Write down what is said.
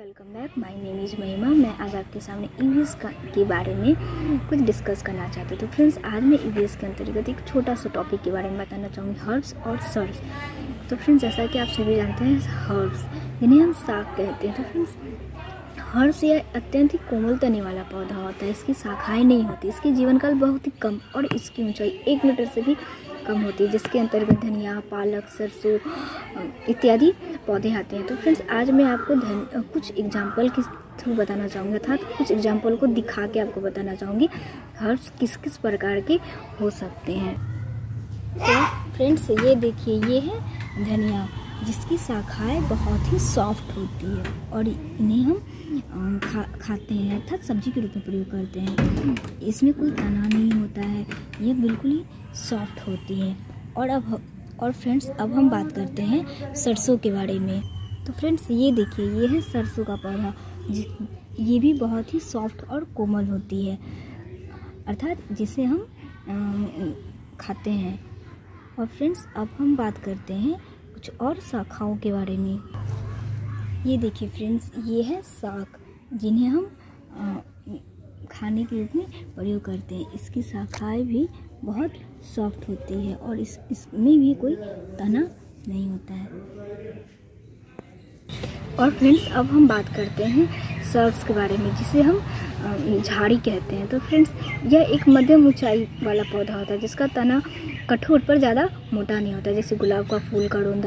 Welcome back. My name is Mahima. मैं आज आपके सामने ईवीएस के बारे में कुछ डिस्कस करना चाहती हूँ। तो फ्रेंड्स, आज मैं ईवीएस के अंतर्गत एक छोटा सा टॉपिक के बारे में बताना चाहूँगी, हर्ब्स और सर्ब्स। तो फ्रेंड्स, जैसा कि आप सभी जानते हैं, हर्ब्स जिन्हें हम साग कहते हैं। तो फ्रेंड्स, हर्ब्स यह अत्यंत ही कोमल तने वाला पौधा होता है। इसकी शाखाएँ नहीं होती, इसकी जीवनकाल बहुत ही कम और इसकी ऊंचाई 1 मीटर से भी कम होती है, जिसके अंतर्गत धनिया, पालक, सरसों इत्यादि पौधे आते हैं। तो फ्रेंड्स, आज मैं आपको कुछ एग्जाम्पल के थ्रू बताना चाहूँगी, अर्थात कुछ एग्जाम्पल को दिखा के आपको बताना चाहूँगी हर्ब्स किस किस प्रकार के हो सकते हैं। तो फ्रेंड्स, ये देखिए, ये है धनिया, जिसकी शाखाएं बहुत ही सॉफ्ट होती है और इन्हें हम खाते हैं, अर्थात सब्जी के रूप में प्रयोग करते हैं। इसमें कोई तना नहीं होता है, ये बिल्कुल ही सॉफ्ट होती है। और फ्रेंड्स, अब हम बात करते हैं सरसों के बारे में। तो फ्रेंड्स, ये देखिए, ये है सरसों का पौधा। ये भी बहुत ही सॉफ्ट और कोमल होती है, अर्थात जिसे हम खाते हैं। और फ्रेंड्स, अब हम बात करते हैं कुछ और शाखाओं के बारे में। ये देखिए फ्रेंड्स, ये है साग, जिन्हें हम खाने के रूप में प्रयोग करते हैं। इसकी शाखाएं भी बहुत सॉफ्ट होती है और इसमें भी कोई तना नहीं होता है। और फ्रेंड्स, अब हम बात करते हैं सर्ब्स के बारे में, जिसे हम झाड़ी कहते हैं। तो फ्रेंड्स, यह एक मध्यम ऊंचाई वाला पौधा होता है, जिसका तना कठोर पर ज़्यादा मोटा नहीं होता, जैसे गुलाब का फूल का रोंदा